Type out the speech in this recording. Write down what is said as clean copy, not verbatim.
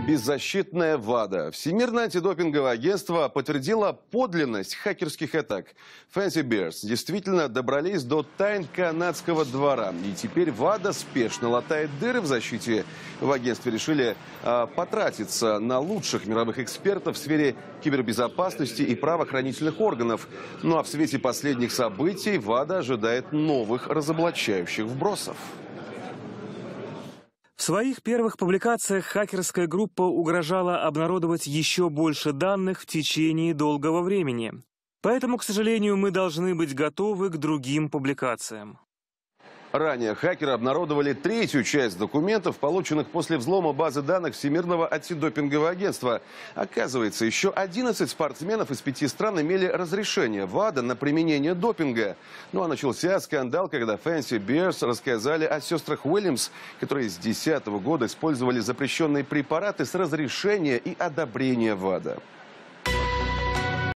Беззащитная ВАДА. Всемирное антидопинговое агентство подтвердило подлинность хакерских атак. Fancy Bears действительно добрались до тайн канадского двора. И теперь ВАДА спешно латает дыры в защите. В агентстве решили потратиться на лучших мировых экспертов в сфере кибербезопасности и правоохранительных органов. Ну а в свете последних событий ВАДА ожидает новых разоблачающих вбросов. В своих первых публикациях хакерская группа угрожала обнародовать еще больше данных в течение долгого времени. Поэтому, к сожалению, мы должны быть готовы к другим публикациям. Ранее хакеры обнародовали третью часть документов, полученных после взлома базы данных Всемирного антидопингового агентства. Оказывается, еще 11 спортсменов из 5 стран имели разрешение ВАДА на применение допинга. Ну а начался скандал, когда Fancy Bears рассказали о сестрах Уильямс, которые с 2010 года использовали запрещенные препараты с разрешения и одобрения ВАДА.